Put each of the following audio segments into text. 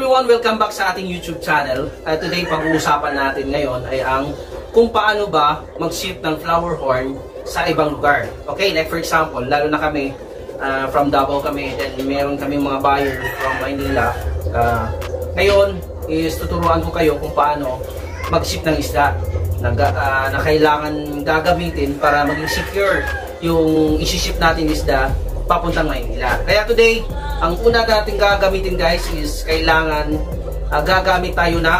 everyone, welcome back sa ating YouTube channel. Today, pag-uusapan natin ngayon ay ang kung paano ba mag-ship ng flower horn sa ibang lugar. Okay, like for example, lalo na kami from Davao kami, then meron kaming mga buyer from Maynila. Ngayon is tuturuan ko kayo kung paano mag-ship ng isda na kailangan gagamitin para maging secure yung isi-ship natin isda papuntang Maynila. Kaya today, ang una natin gagamitin guys is kailangan gagamit tayo ng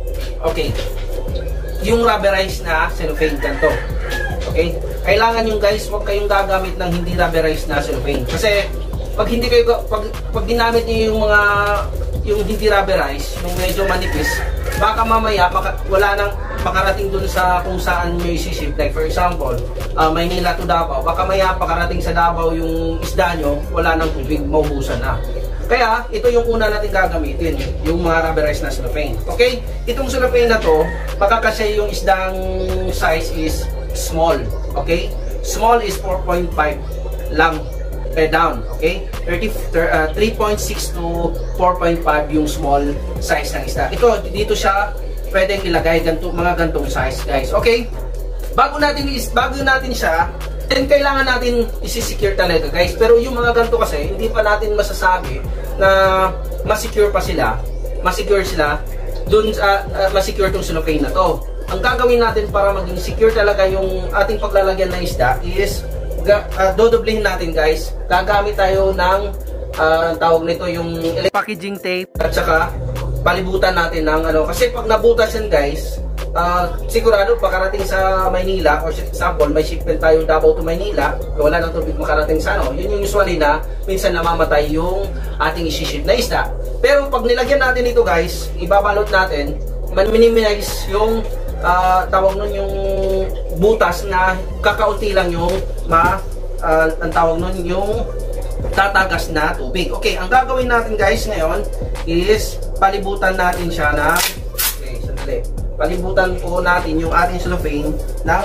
yung rubberized na cellophane ganito. Okay? Kailangan yung guys, huwag kayong gagamit ng hindi rubberized na cellophane. Kasi pag hindi kayo pag ginamit niyo yung hindi rubberized, yung medyo manipis, baka mamaya wala nang makarating dun sa kung saan nyo isi-ship. Like for example, Maynila to Davao, baka maya pakarating sa Davao yung isda nyo, wala nang tubig, maubusan na. Kaya, ito yung una natin gagamitin, yung mga rubberized na cellophane. Okay? Itong cellophane na to, makakasya yung isdang size is small. Okay? Small is 4.5 lang down. Okay? 3.6 to 4.5 yung small size ng isda. Ito, dito siya pwedeng ilagay mga gantong size guys. Okay? Bago natin siya, then kailangan natin isi-secure talaga guys. Pero yung mga ganto kasi, hindi pa natin masasabi na ma-secure sila dun sa ma-secure tong cellophane na to. Ang gagawin natin para maging secure talaga yung ating paglalagyan ng isda is dodoblehin natin guys. Gagamit tayo ng tawag nito yung packaging tape at saka palibutan natin ng kasi pag nabutas yan guys, sigurado pakarating sa Maynila, or for example may shipment tayo Davao to Maynila, wala nang tubig makarating sa yun yung usually na minsan namamatay yung ating isi-ship na isda. Pero pag nilagyan natin ito guys, ibabalot natin, minimize yung tawag nun yung butas na kakaunti lang yung ang tawag nun yung tatagas na tubig. Okay, ang gagawin natin guys ngayon is palibutan natin siya palibutan po natin yung ating cellophane ng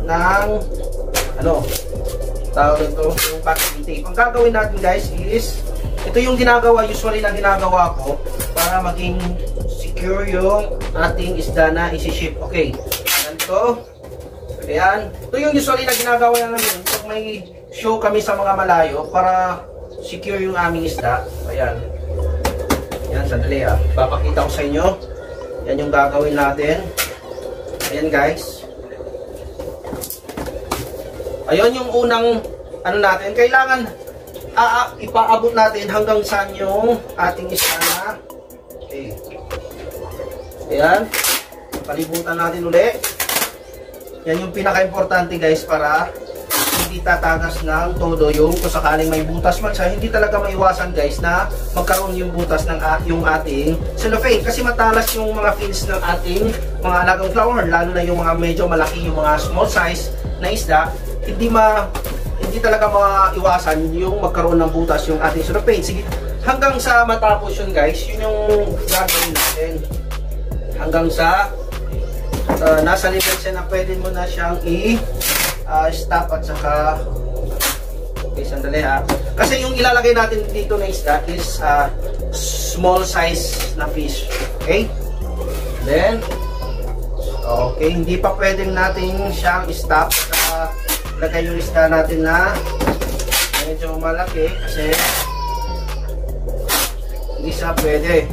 tawag ito, yung packaging tape. Ang gagawin natin guys is, ito yung usually na ginagawa ko para maging secure yung ating isda na isi-ship. Okay, ganito. Ayan. Ito yung usually na ginagawa namin pag may show kami sa mga malayo para secure yung aming isda. Ayan. Yan, sandali papakita ko sa inyo. Yan yung gagawin natin. Ayan guys. Ayun yung unang natin. Kailangan ipaabot natin hanggang saan yung ating isda na. Okay. Ayan. Palibutan natin uli. Yan yung pinaka-importante guys para hindi tatagas ng todo yung kung sakaling may butas man siya, hindi talaga maiwasan guys na magkaroon yung butas ng yung ating cellophane kasi matalas yung mga fins ng ating mga alagang flower, lalo na yung mga medyo malaki, yung mga small size na isda, hindi talaga maiwasan yung magkaroon ng butas yung ating cellophane. Sige, hanggang sa matapos yun guys, yun yung gagawin natin hanggang sa nasa level siya na pwede mo na siyang stop at saka sandali kasi yung ilalagay natin dito na isda is small size na fish. Okay, then hindi pa pwedeng natin siyang stop at lagay yung isda natin na medyo malaki kasi hindi siya pwede.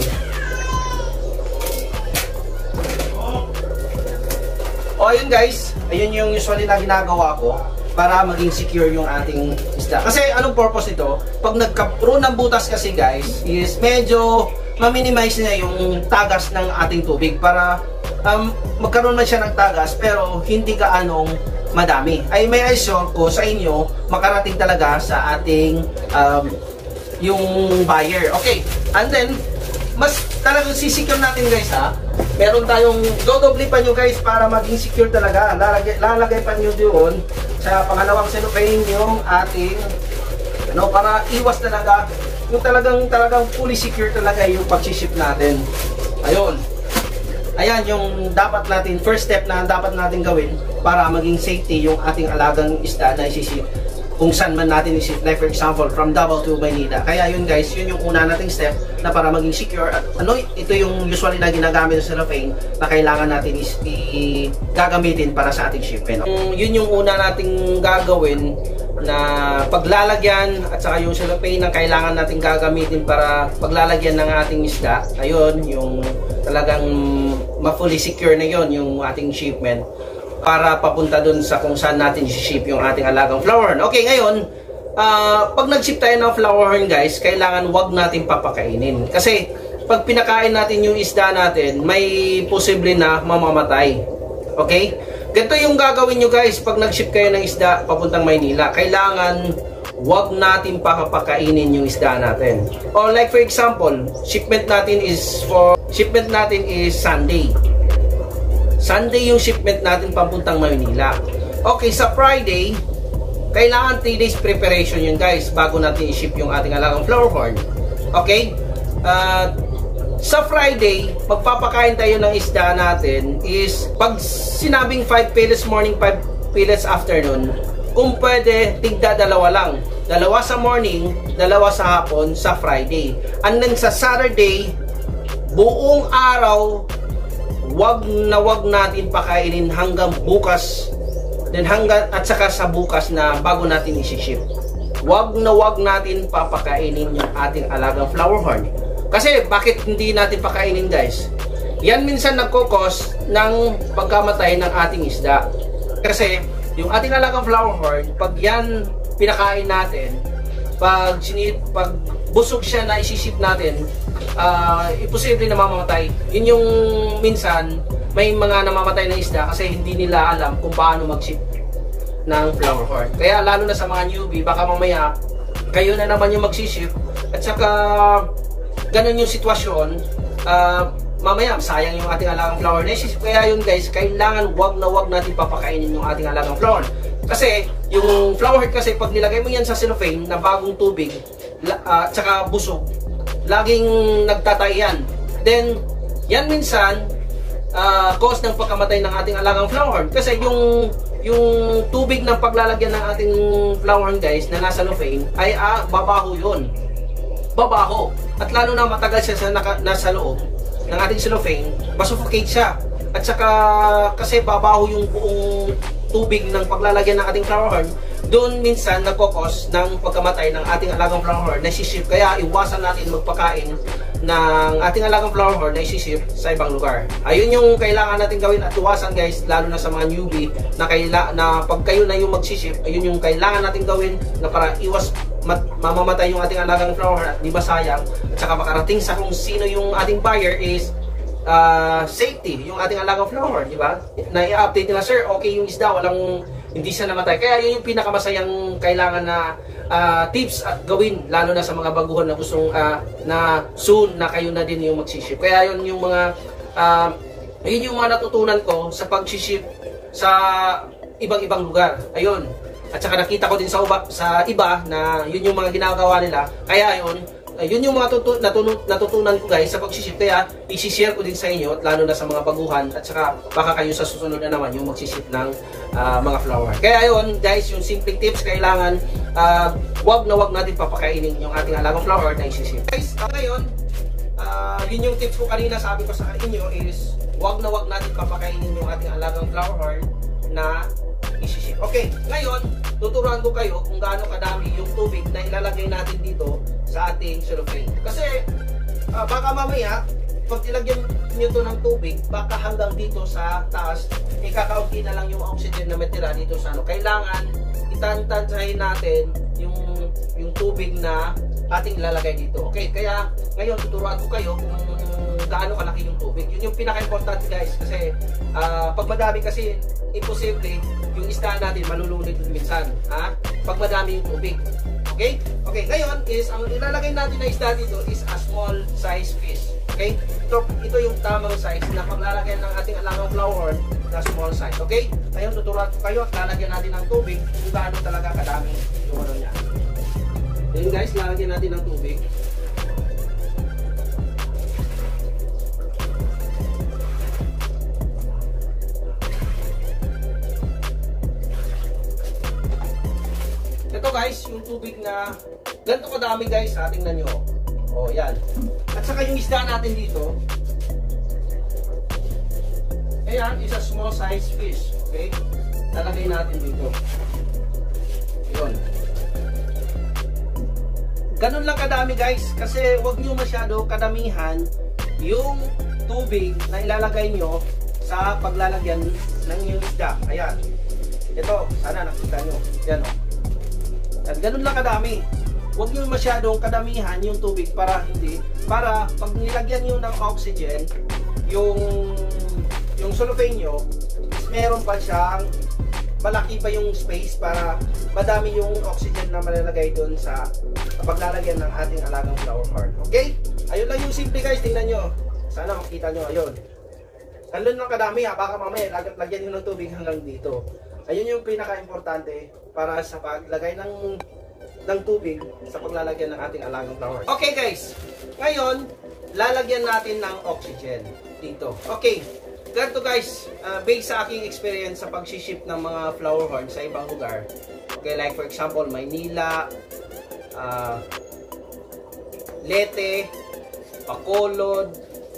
Ayun guys, ayun yung usually na ginagawa ko para maging secure yung ating isda. Kasi anong purpose nito? Pag nagkaroon ng butas kasi guys, is medyo ma-minimize niya yung tagas ng ating tubig para magkaroon man siya ng tagas pero hindi gaanong madami. Ay may assure ko sa inyo, makarating talaga sa ating yung buyer. Okay, and then mas talagang sisecure natin guys meron tayong dodoble pa nyo guys para maging secure talaga. Lalagay pa nyo doon sa pangalawang cellophane yung ating para iwas talaga yung talagang fully secure talaga yung pag-ship natin. Ayan yung dapat natin, first step na dapat natin gawin para maging safety yung ating alagang isda na isi-ship. kung saan man natin i-ship, like for example from Davao to Maynila. Kaya yun guys, yun yung una nating step na para maging secure. At ano, ito yung usually na ginagamit sa cellophane na kailangan natin gagamitin para sa ating shipment. Yun yung una nating gagawin na paglalagyan, at saka yung cellophane na kailangan nating gagamitin para paglalagyan ng ating isda. Ayun, yung talagang ma-fully secure na yon yung ating shipment para papunta dun sa kung saan natin i-ship yung ating alagang flowerhorn. Okay, ngayon, pag nag-ship tayo ng flowerhorn guys, kailangan wag natin papakainin. Kasi, pag pinakain natin yung isda natin, may posible na mamamatay. Okay? Ganito yung gagawin nyo guys, pag nag-ship kayo ng isda papuntang Maynila, kailangan wag natin papakainin yung isda natin. Or like for example, shipment natin is Sunday. Sunday yung shipment natin papuntang Maynila. Okay, sa Friday, kailangan 3 days preparation yun guys bago natin i-ship yung ating alagang flowerhorn. Okay? Sa Friday, magpapakain tayo ng isda natin is pag sinabing 5 pellets morning, 5 pellets afternoon, kung pwede, tigda dalawa lang. Dalawa sa morning, dalawa sa hapon, sa Friday. And then sa Saturday, buong araw, wag natin pakainin hanggang bukas, at saka sa bukas na bago natin i-ship. Wag natin papakainin yung ating alagang flowerhorn. Kasi bakit hindi natin pakainin guys? Yan minsan nagkokos ng pagkamatay ng ating isda. Kasi yung ating alagang flowerhorn, pag yan pinakain natin, pag busog siya na isi-ship natin, imposible na mamamatay. Yun yung minsan may mga namamatay na isda kasi hindi nila alam kung paano mag-ship ng flowerhorn. Kaya lalo na sa mga newbie, baka mamaya kayo na naman yung mag-ship, at saka ganun yung sitwasyon, mamaya sayang yung ating alagang flowerhorn. Kaya yun guys, kailangan wag natin papakainin yung ating alagang flowerhorn. Kasi yung flowerhorn kasi pag nilagay mo yan sa cellophane na bagong tubig at saka busog, laging nagtatay yan. Then yan minsan cause ng pagkamatay ng ating alagang flowerhorn. Kasi yung tubig ng paglalagyan ng ating flowerhorn guys na nasa cellophane ay babaho yun. Babaho. At lalo na matagal siya nasa loob ng ating cellophane, masuffocate siya. At saka kasi babaho yung buong tubig ng paglalagyan ng ating flowerhorn, doon minsan nagkokos ng pagkamatay ng ating alagang flowerhorn na isi-ship. Kaya iwasan natin magpakain ng ating alagang flowerhorn na isi-ship sa ibang lugar. Ayun yung kailangan natin gawin at iwasan guys, lalo na sa mga newbie na pag kayo na yung mag-ship, ayun yung kailangan natin gawin na para iwas mamamatay yung ating alagang flowerhorn at di ba sayang, at saka makarating sa kung sino yung ating buyer is safety yung ating alagang flowerhorn, di ba? Na i-update nila, sir, okay yung isda, hindi siya namatay. Kaya yun yung pinakamasayang kailangan na tips at gawin, lalo na sa mga baguhan na gustong na soon na kayo na din yung mag-ship. Kaya yun yung mga natutunan ko sa pag-ship sa ibang-ibang lugar. Ayun. At saka nakita ko din sa iba na yun yung mga ginagawa nila. Kaya yun yung mga natutunan ko guys sa pag-ship. Kaya i-share ko din sa inyo, at lalo na sa mga baguhan, at saka baka kayo sa susunod na naman yung mag-ship ng mga flower. Kaya yun guys, yung simple tips, kailangan wag natin papakainin yung ating alagang flower na i-ship. Guys, ngayon, yun yung tips ko kanina, sabi ko sa inyo is wag natin papakainin yung ating alagang flower na i-ship. Okay, ngayon tuturuan ko kayo kung gaano kadami yung tubig na ilalagay natin dito sa ating cellophane. Kasi baka mamaya pag nilagyan nyo to ng tubig, baka hanggang dito sa taas, ikakaunti na lang yung oxygen na matira dito sa Kailangan itantansyahin natin yung tubig na ating ilalagay dito. Okay, kaya ngayon tuturuan ko kayo kung gaano kalaki yung tubig. Yun yung pinaka-important guys, kasi pag madami kasi imposible yung isda natin malulunod minsan, pag madami yung tubig. Okay? Okay, ngayon is ang ilalagay natin na isda dito is a small size fish. Okay? Ito yung tamang size na paglalagyan ng ating alagang flowerhorn na small size. Okay? Ngayon tuturuan ko kayo at lalagyan natin ng tubig kung gaano talaga kadami yung niya. Ngayon guys, lalagyan natin ng tubig. Ito guys, yung tubig na ganito kadami guys, ha, tingnan nyo. O, yan. At saka yung isda natin dito, ayan, is a small size fish. Okay? Lalagay natin dito. Yun. Ganun lang kadami guys, kasi wag nyo masyado kadamihan yung tubig na ilalagay nyo sa paglalagyan ng yung isda. Ayan. Ito, sana nakita nyo. Yan o. At ganun lang kadami. Huwag nyo masyadong kadamihan yung tubig para pag nilagyan nyo ng oxygen, yung cellophane nyo, meron pa siyang malaki pa yung space para madami yung oxygen na malalagay doon sa paglalagyan ng ating alagang flowerhorn. Okay? Ayun lang yung simple guys, tingnan nyo. Sana makita nyo, ayun. Ganun lang kadami ha, baka mamaya lagyan nyo ng tubig hanggang dito. Ayun yung pinaka-importante para sa paglagay ng tubig sa paglalagyan ng ating alagang flower. Okay guys, ngayon lalagyan natin ng oxygen dito. Okay, ganito guys, based sa aking experience sa pag-ship ng mga flowerhorn sa ibang lugar. Okay, like for example, Maynila, Leyte, Bacolod,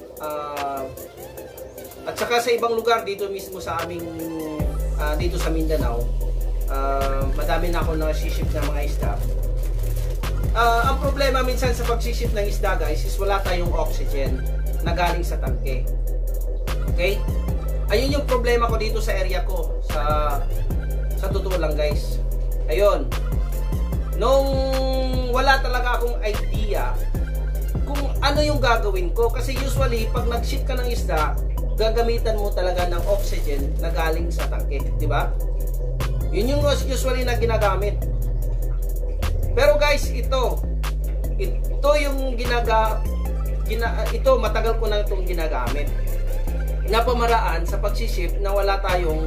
at saka sa ibang lugar dito mismo sa aming dito sa Mindanao, madami na ako na-ship ng mga isda. Ang problema minsan sa pag-ship ng isda guys is wala tayong oxygen na galing sa tangke. Okay? Ayun yung problema ko dito sa area ko. Sa totoo lang guys. Ayun. Nung wala talaga akong idea kung ano yung gagawin ko. Kasi usually pag nag-ship ka ng isda, gagamitan mo talaga ng oxygen na galing sa tangke, di ba? Yun yung usually na ginagamit. Pero guys, ito yung ito matagal ko na itong ginagamit. Na pamaraan sa pag-ship na wala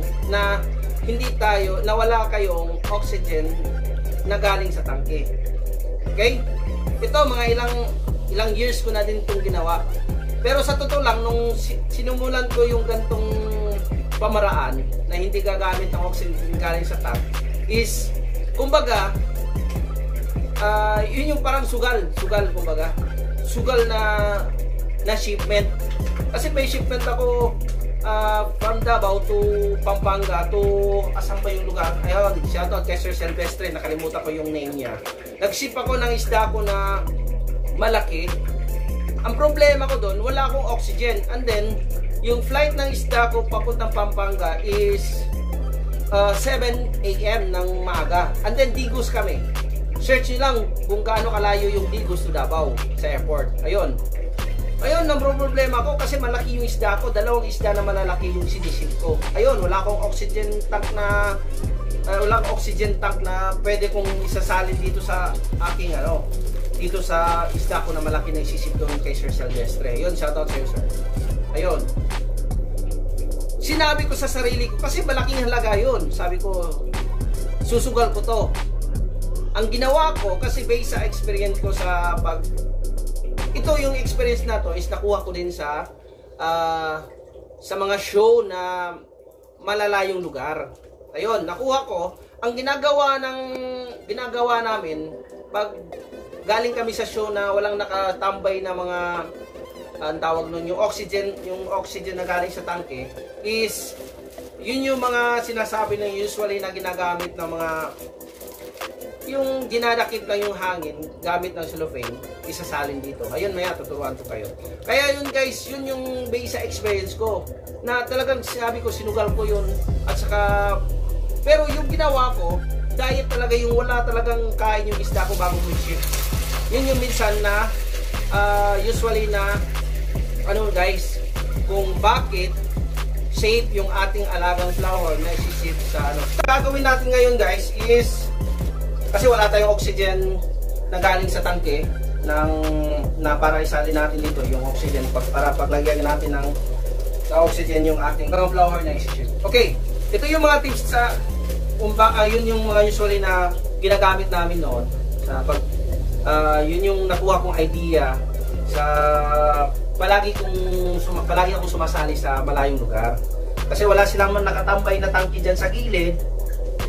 kayong oxygen na galing sa tangke. Okay? Ito mga ilang years ko na din itong ginawa. Pero sa totoo lang, nung sinumulan ko yung gantong pamaraan na hindi gagamit ng oxygen galing sa tank, is, kumbaga, yun yung parang sugal kumbaga. Sugal na shipment. Kasi may shipment ako from Davao to Pampanga to asan ba yung lugar? Ayun, shoutout kay Sir Silvestre, nakalimutan ko yung name niya. Nag-ship ako ng isda ko na malaki. Ang problema ko doon, wala akong oxygen. And then, yung flight ng isda ko papuntang Pampanga is 7 AM ng maaga. And then, Digos kami. Search nyo lang kung gaano kalayo yung Digos to Davao sa airport. Ayun. Ayun, ang problema ko kasi malaki yung isda ko. Dalawang isda na malalaki yung sinisip ko. Ayun, wala akong oxygen tank na pwede kong isasalin dito sa aking dito sa isda ko na malaki na isisip doon kay Sir Silvestre. Yun, shoutout sa'yo sir. Ayun. Sinabi ko sa sarili ko, kasi malaking halaga yun. Sabi ko, susugal ko to. Ang ginawa ko, kasi based sa experience ko ito yung experience na to is nakuha ko din sa mga show na malalayong lugar. Ayun, nakuha ko. Ang ginagawa namin, pag galing kami sa show na walang nakatambay na mga ang tawag nun, yung oxygen na galing sa tangke is yun yung mga sinasabi na usually na ginagamit ng mga yung dinadakip lang yung hangin gamit ng cellophane, isasalin dito. Ayun, maya tuturuan ko kayo. Kaya yun guys, yun yung base sa experience ko na talagang sabi ko, sinugal ko yun. At saka, pero yung ginawa ko, diet talaga yung wala talagang kain yung isda ko bago mag-ship. Yun yung minsan na usually na guys, kung bakit safe yung ating alagang flower na isisip sa Gagawin natin ngayon guys is, kasi wala tayong oxygen na galing sa tangke na para isalin natin dito yung oxygen para paglagyan natin ng oxygen yung ating flower na isisip. Okay, ito yung mga tips sa yun yung mga usually na ginagamit namin noon sa yun yung nakuha kong idea sa palagi akong sumasali sa malayong lugar kasi wala silang man nakatambay na tangke dyan sa gilid.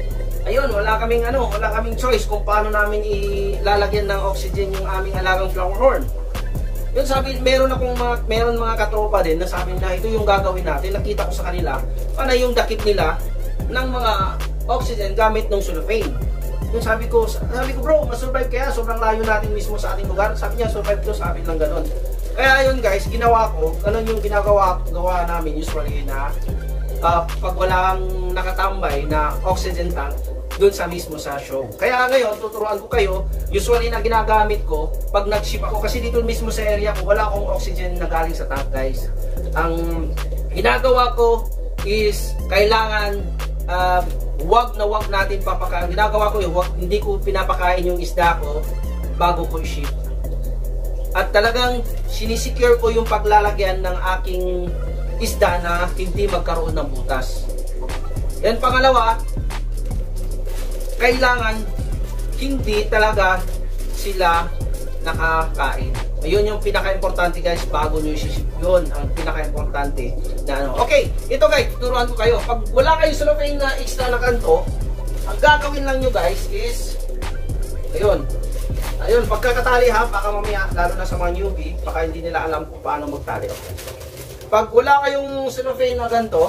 ayun, wala kaming choice kung paano namin ilalagyan ng oxygen yung aming alagang flowerhorn. Yun sabi, meron mga katropa din na sabi na ito yung gagawin natin. Nakita ko sa kanila, paano yung dakit nila ng mga oxygen gamit ng cellophane. Yung sabi ko bro, masurvive kaya sobrang layo natin mismo sa ating lugar. Sabi niya, survive to, sabi lang ganun. Kaya yun guys, ginawa ko, ganun yung gawa namin usually na pag walang nakatambay na oxygen tank doon sa mismo sa show. Kaya ngayon, tuturuan ko kayo, usually na ginagamit ko, pag nag-ship ako, kasi dito mismo sa area ko, wala akong oxygen na galing sa tank guys. Ang ginagawa ko is, kailangan, wag natin papakain. Ginagawa ko yung hindi ko pinapakain yung isda ko bago ko i-ship. At talagang sinisecure ko yung paglalagyan ng aking isda na hindi magkaroon ng butas. Then pangalawa, kailangan hindi talaga sila nakakain. Ayun yung pinaka-importante guys bago nyo i-ship. Yun ang pinaka-importante na ano. Okay, ito guys, tuturuan ko kayo. Pag wala kayong cellophane na extra na kanto, ang gagawin lang nyo guys is ayun, pagkakatali ha, baka mamaya, lalo na sa mga newbie, baka hindi nila alam kung paano magtali. Okay. Pag wala kayong cellophane na ganito,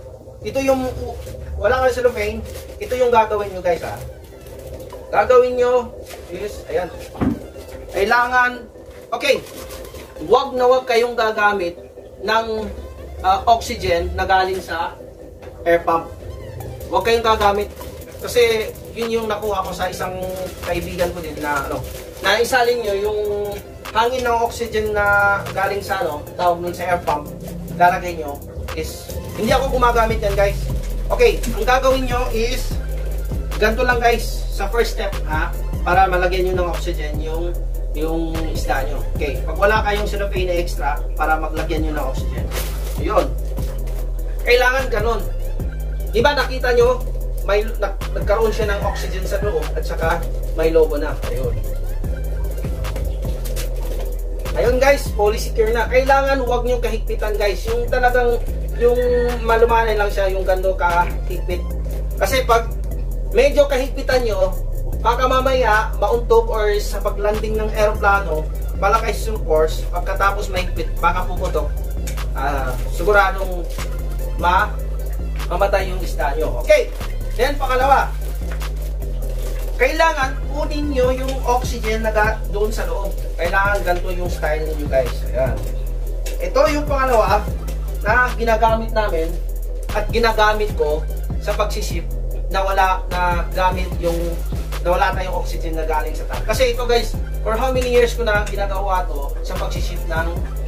wala kayong cellophane, ito yung gagawin nyo guys ha. Gagawin nyo is, ayan, kailangan, okay, wag kayong gagamit ng oxygen na galing sa air pump. Wag kayong gagamit, kasi yun yung nakuha ko sa isang kaibigan ko din na na isalin nyo yung hangin ng oxygen na galing sa tawag nun sa air pump, lalagay nyo is, hindi ako gumagamit yan guys. Okay, ang gagawin nyo is ganito lang guys, sa first step ha, para malagyan nyo ng oxygen yung isda nyo. Okay, pag wala kayong cellophane na extra para maglagyan nyo ng oxygen, yun, kailangan ganun. Diba nakita nyo, nagkaroon siya ng oxygen sa loob at saka may logo na. Ayun guys, fully secure na. Kailangan huwag nyo kahigpitan guys. Yung talagang, yung malumanay lang siya, yung gando kahigpit. Kasi pag medyo kahigpitan nyo, baka mamaya mauntog or sa paglanding ng aeroplano, malaki yung force, pagkatapos mahigpit, baka puputok. Siguradong mamatay yung isda nyo. Okay, then pangalawa, kailangan kunin nyo yung oxygen na doon sa loob. Kailangan ganito yung style nyo guys. Ayan. Ito yung pangalawa na ginagamit namin at ginagamit ko sa pagsiship na wala tayong oxygen na galing sa tank. Kasi ito guys, for how many years ko na ginagawa to sa pagsiship ng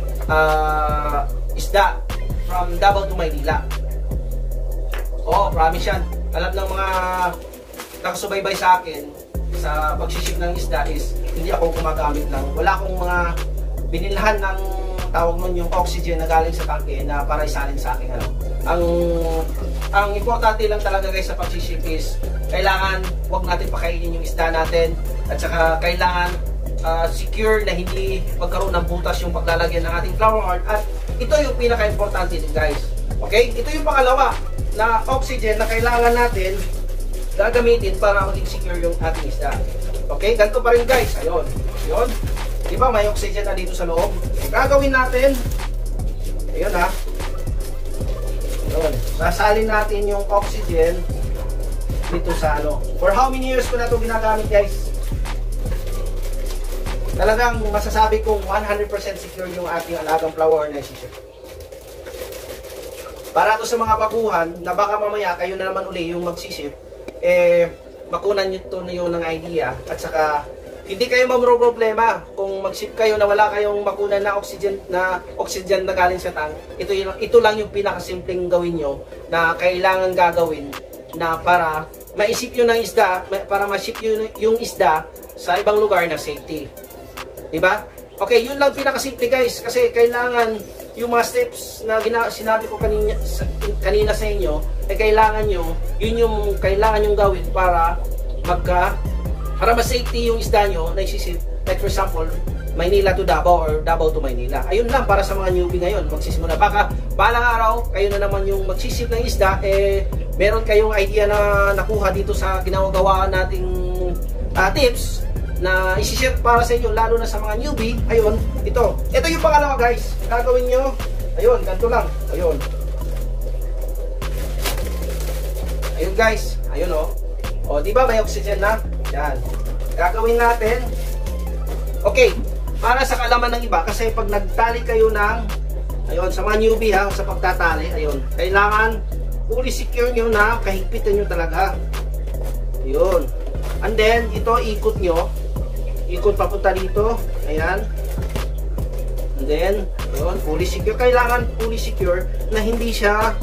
isda from Davao to Maynila. Oh, promise yan. Alam ng mga nakasubaybay sa akin sa pagsiship ng isda is hindi ako gumagamit ng, wala akong mga binilhan ng tawag nun yung oxygen na galing sa tanke na para isalin sa akin ang importante lang talaga guys sa pagsiship is kailangan wag natin pakainin yung isda natin at saka kailangan secure na hindi magkaroon ng butas yung paglalagyan ng ating flowerhorn. At ito yung pinaka-importante din guys. Okay? Ito yung pangalawa na oxygen na kailangan natin gagamitin para maging secure yung ating isda. Okay, ganito pa rin guys. Ayun. Ayun. Diba may oxygen na dito sa loob? Ang gagawin natin, ayun ha. Ayun. Sasalin natin yung oxygen dito sa For how many years ko na ito ginagamit guys? Talagang masasabi kong 100% secure yung ating alagang flowerhorn na isiship. Para to sa mga baguhan na baka mamaya kayo na naman uli yung magsiship, makunan nyo ito ng idea at saka hindi kayo problema kung mag-ship kayo na wala kayong makunan na oxygen na galing sa tank. Ito lang yung pinakasimpleng gawin nyo na kailangan gagawin na para ma-ship nyo ng isda, para ma-ship yung isda sa ibang lugar na safety. Diba? Okay, yun lang pinakasimple guys kasi kailangan yung mga steps na sinabi ko kanina sa inyo kailangan nyo, yun yung kailangan nyo gawin para mas safety yung isda nyo na isisip. Like for example, Maynila to Davao or Davao to Maynila. Ayun lang para sa mga newbie ngayon. Magsisimula. Baka balang araw, kayo na naman yung magsisip ng isda, meron kayong idea na nakuha dito sa ginagawa nating tips na isi-share para sa inyo, lalo na sa mga newbie. Ayun, ito yung pangalawa guys. Gagawin nyo, ayun, ganito lang. Ayun guys, ayun o, di ba may oxygen na? Yan. Gagawin natin. Okay, para sa kalaman ng iba, kasi pag nagtali kayo ng, ayun, sa mga newbie ha, sa pagtatali, ayun, kailangan fully secure nyo na, kahigpitan nyo talaga. Ayun. And then, ito, ikot nyo. Ikot papunta dito. Ayan. And then, ayun, fully secure. Kailangan fully secure na hindi siya,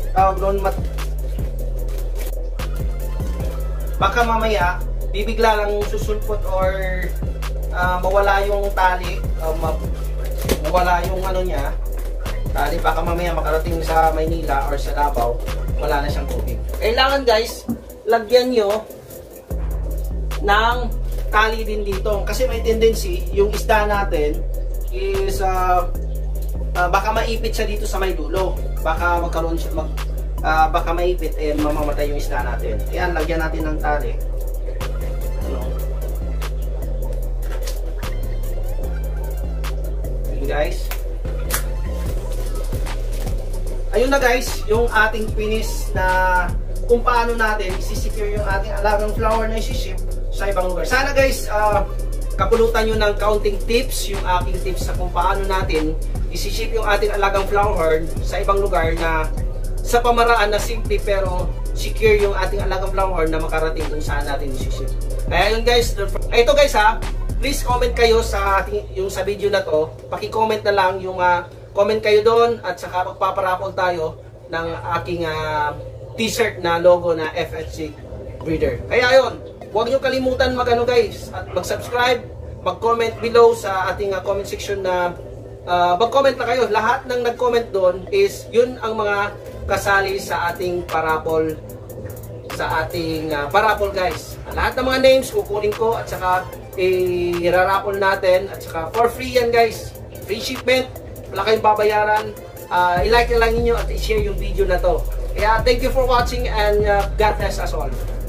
baka mamaya bibigla lang susulpot or mawala yung tali, mawala yung ano niya, tali, baka mamaya makarating sa Maynila or sa Davao, wala na siyang tubig. Kailangan guys, lagyan nyo ng tali din dito kasi may tendency yung isda natin is baka maipit siya dito sa may dulo, baka magkaroon siya baka maipit and mamamatay yung isda natin. Ayan, lagyan natin ng tali. Ayan guys. Ayun na guys, yung ating finish na kung paano natin isi-secure yung ating alagang flower na isi-ship sa ibang lugar. Sana guys, kapulutan nyo ng counting tips, yung aking tips sa kung paano natin isi-ship yung ating alagang flower sa ibang lugar na sa pamaraan na simple pero secure yung ating alagang flower na makarating kung saan natin isi-ship. Kaya yun guys, ito guys ha, please comment kayo sa ating, yung sa video na to, paki-comment na lang yung comment kayo doon at saka magpaparapol tayo ng aking t-shirt na logo na FHC Breeder. Kaya yun, huwag nyo kalimutan mag-ano guys, at mag-subscribe, mag-comment below sa ating comment section na mag-comment na kayo. Lahat ng nag-comment doon is yun ang mga kasali sa ating parapol, guys. Lahat ng mga names kukunin ko at saka irarapol natin at saka for free yan guys. Free shipment, wala kayong babayaran. I-like na lang ninyo at i-share yung video na to. Kaya thank you for watching and God bless us all.